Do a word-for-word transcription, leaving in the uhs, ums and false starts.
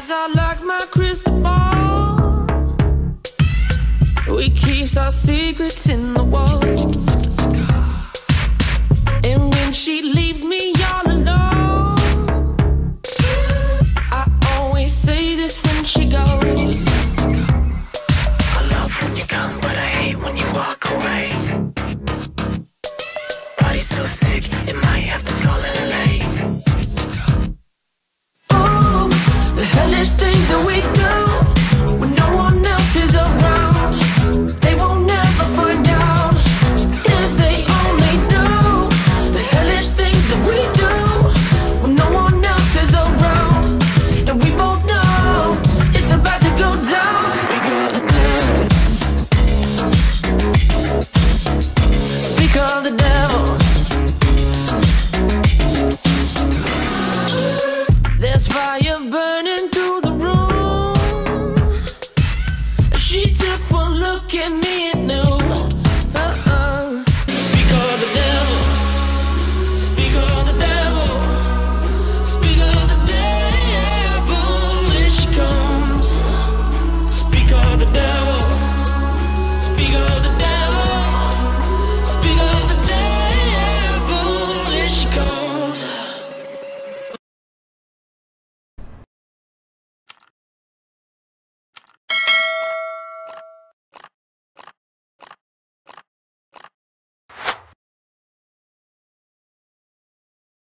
eyes are like my crystal ball. We keeps our secrets in the walls. And when she leaves me all alone, I always say this when she goes: I love when you come, but I hate when you walk away. Body's so sick, it might have to call it late. Ooh, the hellish things that we do when no one else is around. They won't never find out if they only knew. The hellish things that we do when no one else is around. And we both know it's about to go down. Speak of the devil. Speak of the devil. There's fire burning through the room. She took one look at me and knew